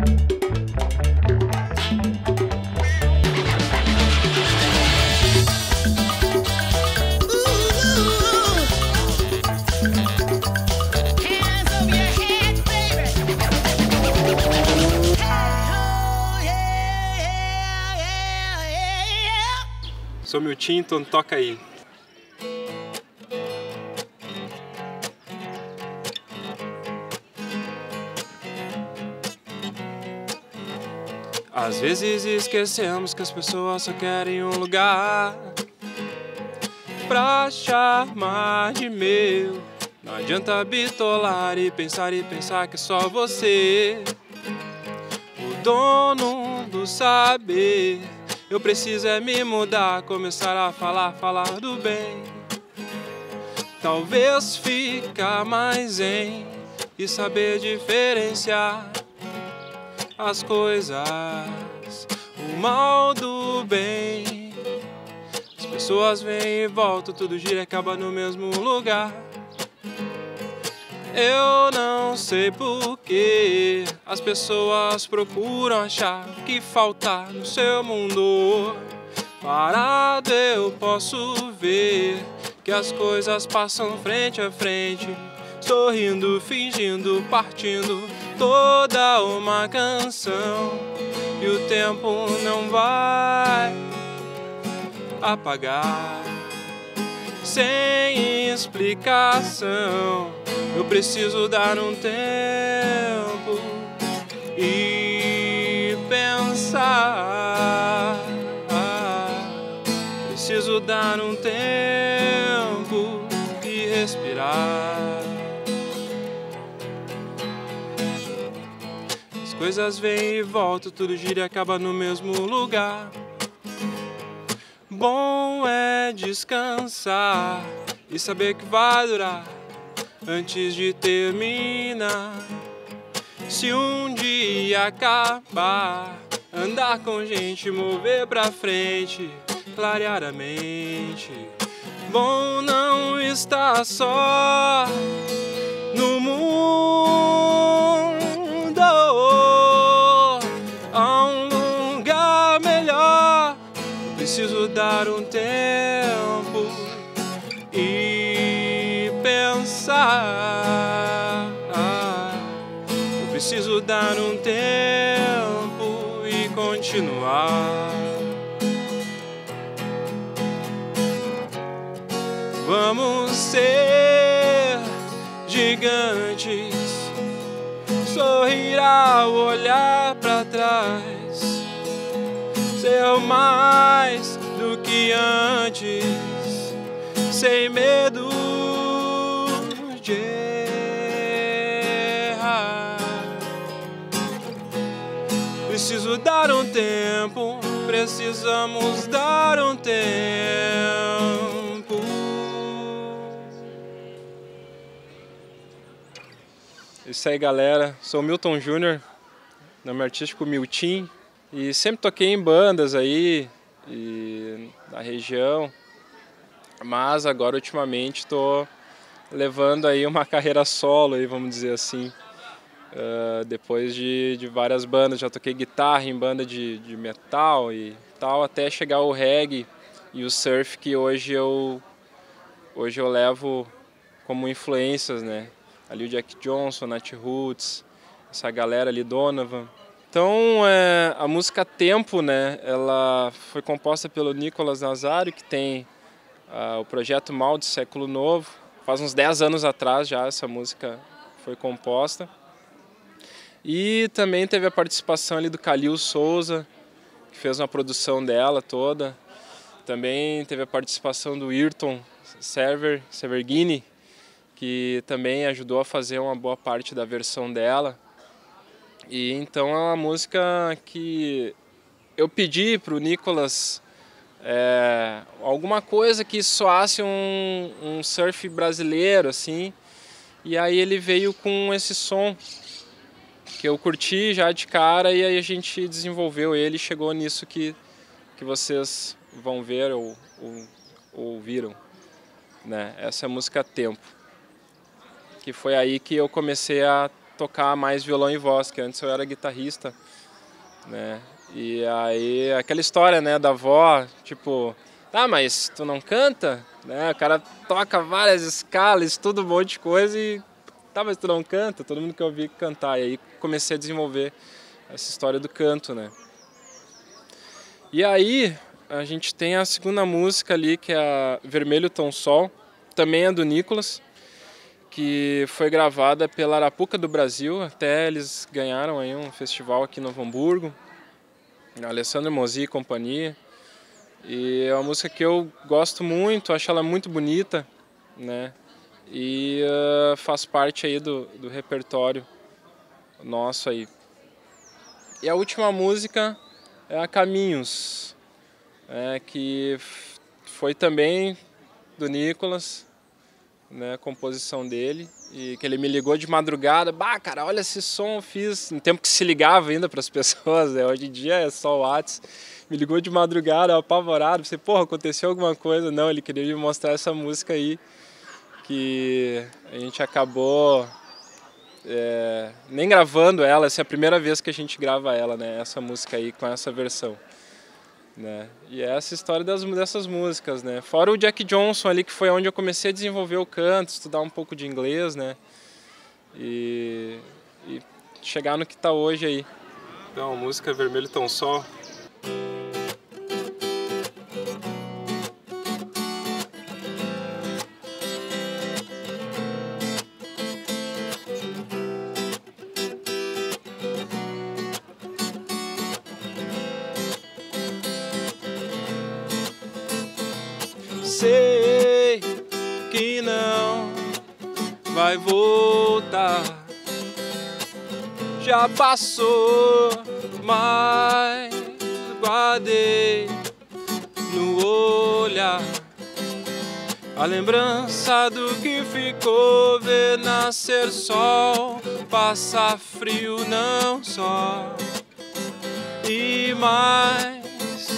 Sou Miltinho, então toca aí. Às vezes esquecemos que as pessoas só querem um lugar pra chamar de meu. Não adianta bitolar e pensar que é só você o dono do saber. Eu preciso é me mudar, começar a falar do bem. Talvez ficar mais zen e saber diferenciar as coisas, o mal do bem. As pessoas vêm e voltam, tudo gira e acaba no mesmo lugar. Eu não sei porquê as pessoas procuram achar o que falta no seu mundo. Parado eu posso ver que as coisas passam frente a frente, sorrindo, fingindo, partindo toda uma canção. E o tempo não vai apagar sem explicação. Eu preciso dar um tempo e pensar. Preciso dar um tempo e respirar. As coisas vêm e voltam, tudo gira e acaba no mesmo lugar. Bom é descansar e saber que vai durar antes de terminar. Se um dia acabar, andar com gente, mover pra frente, clarear a mente. Bom não estar só no mundo. Há um lugar melhor. Eu preciso dar um tempo e pensar. Eu preciso dar um tempo e continuar. Vamos ser gigantes, sorrir ao olhar para trás, ser mais do que antes, sem medo de errar. Preciso dar um tempo, precisamos dar um tempo. Isso aí, galera, sou o Milton Júnior, nome artístico Miltim, e sempre toquei em bandas aí na região, mas agora ultimamente estou levando aí uma carreira solo, aí, vamos dizer assim. Depois de várias bandas, já toquei guitarra em banda de metal e tal, até chegar o reggae e o surf, que hoje eu levo como influências, né? Ali o Jack Johnson, Nat Roots, essa galera ali, Donovan. Então a música Tempo, né, ela foi composta pelo Nicolas Nazário, que tem o projeto Mal do Século Novo. Faz uns 10 anos atrás já essa música foi composta. E também teve a participação ali do Calil Souza, que fez uma produção dela toda. Também teve a participação do Ayrton Severghini, que também ajudou a fazer uma boa parte da versão dela. E então é uma música que eu pedi para o Nicolas alguma coisa que soasse um surf brasileiro, assim. E aí ele veio com esse som que eu curti já de cara, e aí a gente desenvolveu ele e chegou nisso que vocês vão ver ou ouviram, né? Essa é a música Tempo, que foi aí que eu comecei a tocar mais violão e voz, que antes eu era guitarrista, né? E aí aquela história, né, da avó, tipo, tá, mas tu não canta? Né? O cara toca várias escalas, estuda um monte de coisa e tá, mas tu não canta? Todo mundo quer ouvir cantar. E aí comecei a desenvolver essa história do canto, né? E aí a gente tem a segunda música ali, que é a Vermelho Tom Sol, também é do Nicolas, que foi gravada pela Arapuca do Brasil, até eles ganharam aí um festival aqui no Novo Hamburgo, Alessandro Mozzi e companhia. E é uma música que eu gosto muito, acho ela muito bonita, né? E faz parte aí do repertório nosso aí. E a última música é a Caminhos, que foi também do Nicolas, né, a composição dele, e que ele me ligou de madrugada, bah, cara, olha esse som eu fiz, no tempo que se ligava ainda para as pessoas, né? Hoje em dia é só o WhatsApp, me ligou de madrugada, apavorado, pensei, porra, aconteceu alguma coisa? Não, ele queria me mostrar essa música aí, que a gente acabou nem gravando ela, essa é a primeira vez que a gente grava ela, né, essa música aí com essa versão. Né? E é essa história dessas músicas, né? Fora o Jack Johnson ali, que foi onde eu comecei a desenvolver o canto, estudar um pouco de inglês, né? E chegar no que tá hoje aí. Então, a música Vermelho Tom Sol. Sei que não vai voltar, já passou, mas guardei no olhar a lembrança do que ficou, ver nascer sol, passar frio não só, e mais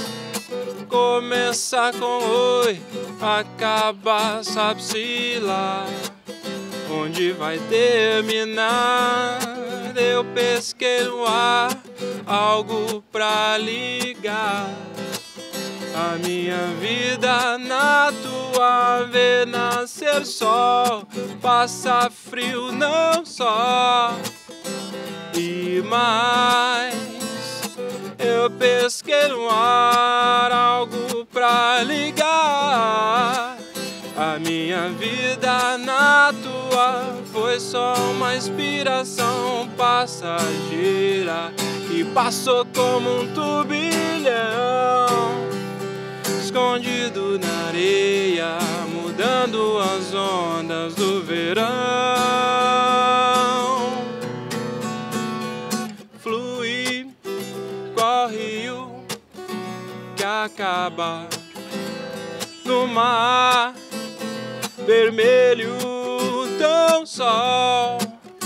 começar com oi, acabar sabe-se lá onde vai terminar. Eu pesquei no ar algo pra ligar a minha vida na tua, ver nascer sol, passar frio não só, e mais eu pesquei no ar algo pra ligar a minha vida na tua. Foi só uma inspiração passageira que passou como um turbilhão, escondido na areia, mudando as ondas do verão. Flui qual rio que acaba no mar vermelho, tão sol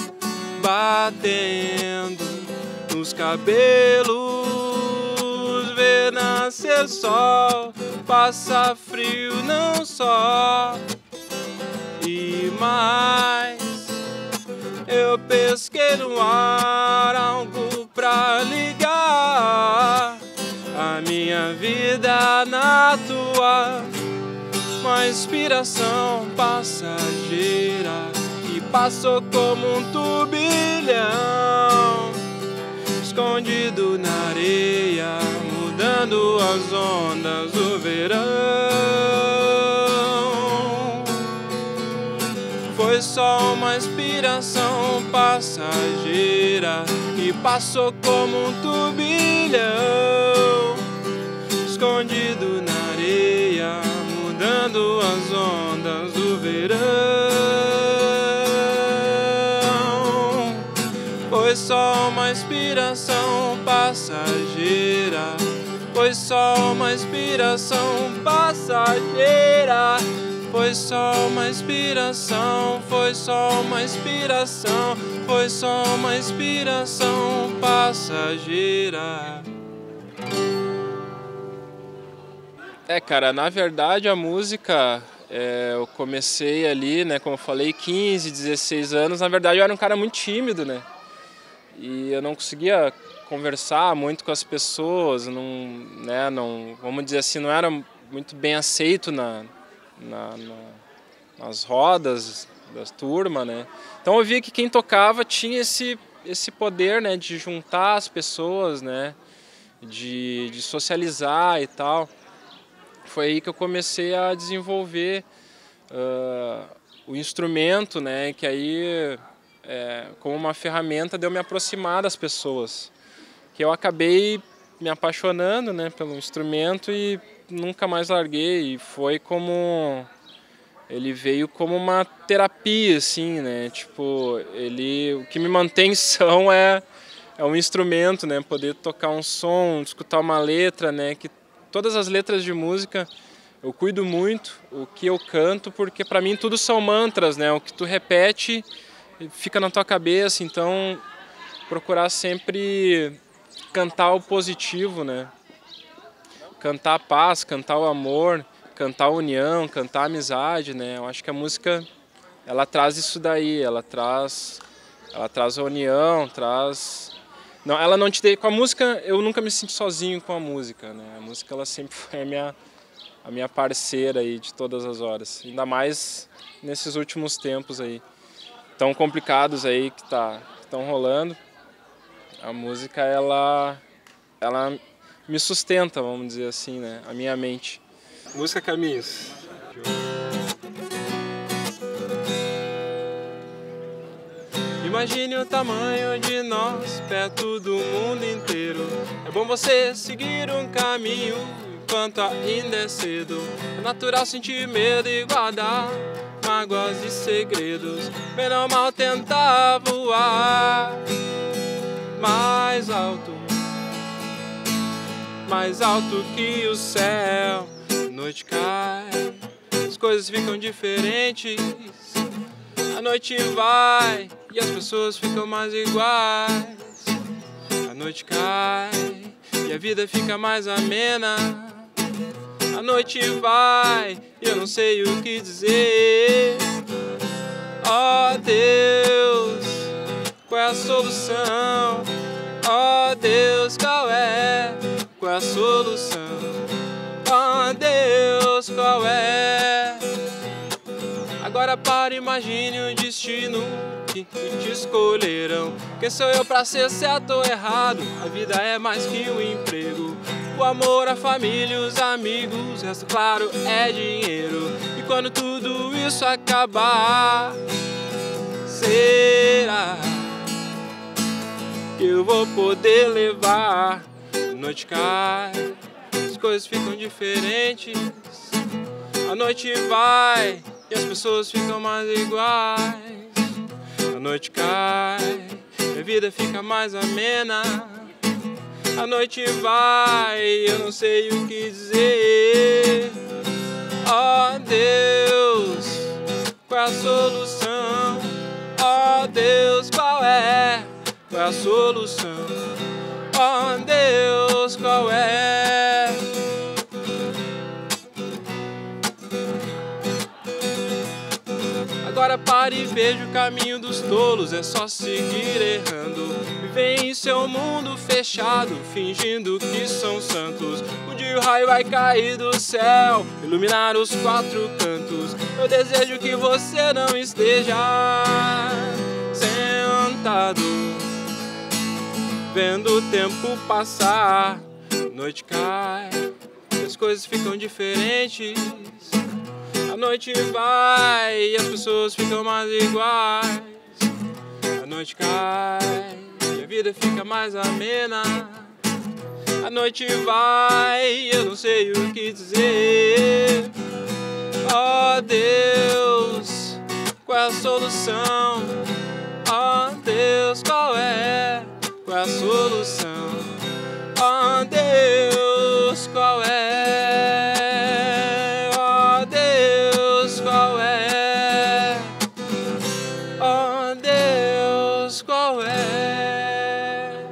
batendo nos cabelos, ver nascer sol, passa frio não só, e mais eu pesquei no ar algo pra ligar a minha vida na tua, uma inspiração passageira que passou como um turbilhão, escondido na areia, mudando as ondas do verão. Foi só uma inspiração passageira que passou como um turbilhão, escondido na areia, mudando as ondas do verão. Foi só uma inspiração passageira, foi só uma inspiração passageira, foi só uma inspiração, foi só uma inspiração, foi só uma inspiração passageira. Cara, na verdade a música eu comecei ali, né, como eu falei, 15, 16 anos. Na verdade, eu era um cara muito tímido, né? E eu não conseguia conversar muito com as pessoas, não, vamos dizer assim, não era muito bem aceito nas rodas das turmas, né? Então eu via que quem tocava tinha esse poder, né, de juntar as pessoas, né, de socializar e tal. Foi aí que eu comecei a desenvolver o instrumento, né, que aí, como uma ferramenta, deu me aproximar das pessoas. Que eu acabei me apaixonando, né, pelo instrumento e nunca mais larguei. E foi como... Ele veio como uma terapia, assim, né? Tipo, o que me mantém são é um instrumento, né? Poder tocar um som, escutar uma letra, né? Que todas as letras de música eu cuido muito, o que eu canto, porque para mim tudo são mantras, né? O que tu repete fica na tua cabeça, então procurar sempre cantar o positivo, né? Cantar a paz, cantar o amor, cantar a união, cantar a amizade, né? Eu acho que a música, ela traz isso daí, ela traz a união, traz... Não, ela não te... Com a música, eu nunca me senti sozinho com a música, né? A música, ela sempre foi a minha parceira aí de todas as horas. Ainda mais nesses últimos tempos aí, tão complicados aí que estão rolando. A música, ela me sustenta, vamos dizer assim, né? A minha mente. Música Caminhos. Imagine o tamanho de nós, perto do mundo inteiro. É bom você seguir um caminho enquanto ainda é cedo. É natural sentir medo e guardar mágoas e segredos. Bem ou mal tentar voar mais alto que o céu. A noite cai, as coisas ficam diferentes. A noite vai e as pessoas ficam mais iguais. A noite cai e a vida fica mais amena. A noite vai e eu não sei o que dizer. Oh Deus, qual é a solução? Oh Deus, qual é a solução? Oh Deus, qual é? Agora para, imagine o destino que te escolherão. Quem sou eu pra ser certo ou errado? A vida é mais que um emprego. O amor, a família, os amigos, o resto, claro, é dinheiro. E quando tudo isso acabar, será que eu vou poder levar? A noite cai, as coisas ficam diferentes. A noite vai e as pessoas ficam mais iguais. A noite cai e a vida fica mais amena. A noite vai e eu não sei o que dizer. Oh Deus, qual é a solução? Oh Deus, qual é a solução? Oh Deus, qual é? Agora pare e veja o caminho dos tolos, é só seguir errando. Vivem em seu mundo fechado, fingindo que são santos. Um dia o raio vai cair do céu, iluminar os quatro cantos. Eu desejo que você não esteja sentado, vendo o tempo passar. Noite cai, as coisas ficam diferentes. A noite vai e as pessoas ficam mais iguais. A noite cai e a vida fica mais amena. A noite vai e eu não sei o que dizer. Oh Deus, qual é a solução? Oh Deus, qual é a solução? Oh Deus, qual é? Oh Deus, qual é? Oh Deus, qual é?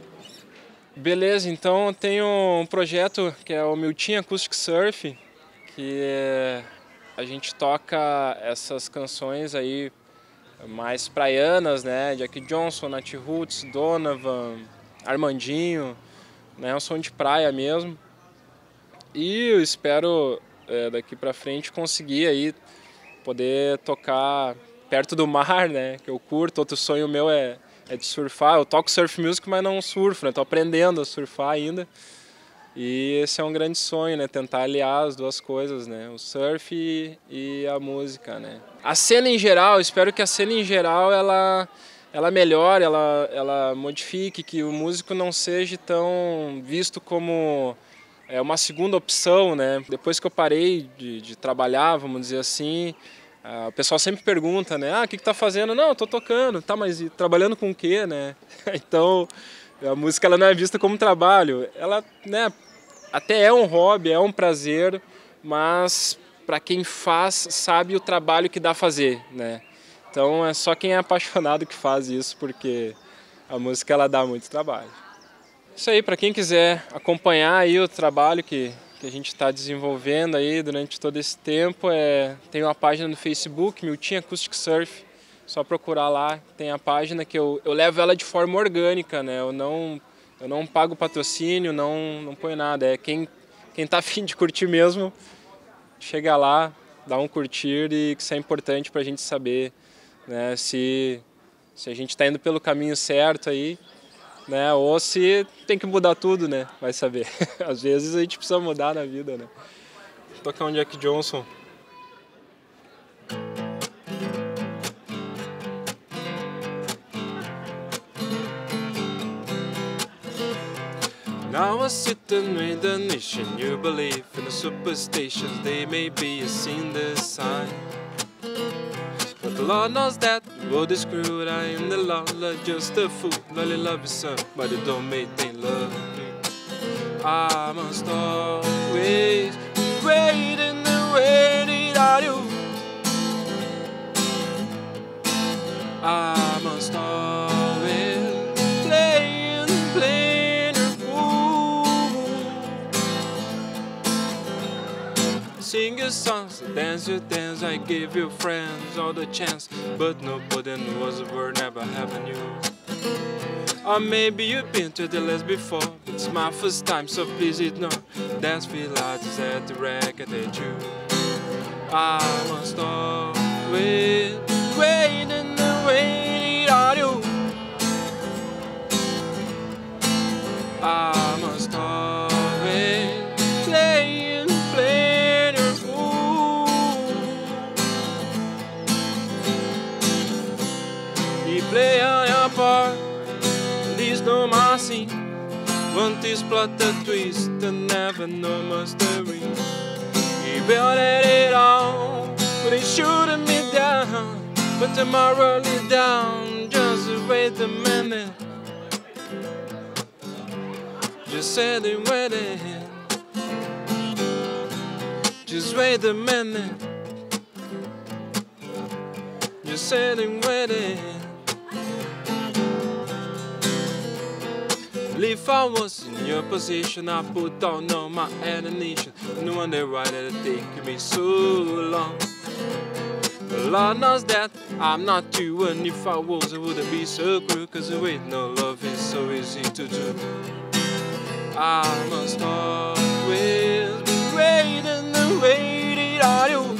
Beleza, então eu tenho um projeto que é o Miltim Acoustic Surf, que a gente toca essas canções aí mais praianas, né? Jack Johnson, Nat Roots, Donovan, Armandinho, né? Um som de praia mesmo. E eu espero daqui pra frente conseguir aí poder tocar perto do mar, né? Que eu curto. Outro sonho meu é de surfar. Eu toco surf music, mas não surfo, né? Tô aprendendo a surfar ainda. E esse é um grande sonho, né? Tentar aliar as duas coisas, né? O surf e a música, né? A cena em geral, espero que a cena em geral ela melhore, ela modifique, que o músico não seja tão visto como uma segunda opção, né? Depois que eu parei de trabalhar, vamos dizer assim, o pessoal sempre pergunta, né? Ah, o que tá fazendo? Não, eu tô tocando. Tá, mas e trabalhando com o quê, né? Então, a música ela não é vista como trabalho. Ela, né, até é um hobby, é um prazer, mas para quem faz, sabe o trabalho que dá a fazer, né? Então é só quem é apaixonado que faz isso, porque a música ela dá muito trabalho. Isso aí, para quem quiser acompanhar aí o trabalho que a gente está desenvolvendo aí durante todo esse tempo, tem uma página no Facebook, Miltim Acoustic Surf, só procurar lá, tem a página que eu levo ela de forma orgânica, né? Eu não pago patrocínio, não ponho nada, quem tá afim de curtir mesmo, chega lá, dá um curtir, e isso é importante para a gente saber, né, se a gente está indo pelo caminho certo aí, né, ou se tem que mudar tudo, né, vai saber. Às vezes a gente precisa mudar na vida, né. Vou tocar um Jack Johnson. Now I sit and read the nation. You believe in the superstitions, they may be a seen the sign. But the Lord knows that the world is screwed. I am the Lord, just a fool. Only love is son, but it don't make them love me. I must always wait in the waiting on you. I must always play the fool. Sing your songs, dance your dance. I give your friends all the chance, but nobody knows we're never having you. Or maybe you've been to the last before, but it's my first time, so please ignore. That's feel I just had to record at you. I must always wait in the waiting on you. I must always play your fool. You play on your part, please no mercy. Want this plot to twist and never no mystery. You built it all, but it shooting me down. But tomorrow lay down, just wait a minute. Just sitting waiting. Just wait a minute. Just sitting waiting. If I was in your position, I put down all my ammunition. No wonder why it take me so long. The Lord knows that I'm not you, and if I was, I wouldn't be so cruel. Cause with no love is so easy to do. I must always be waiting and waiting on you.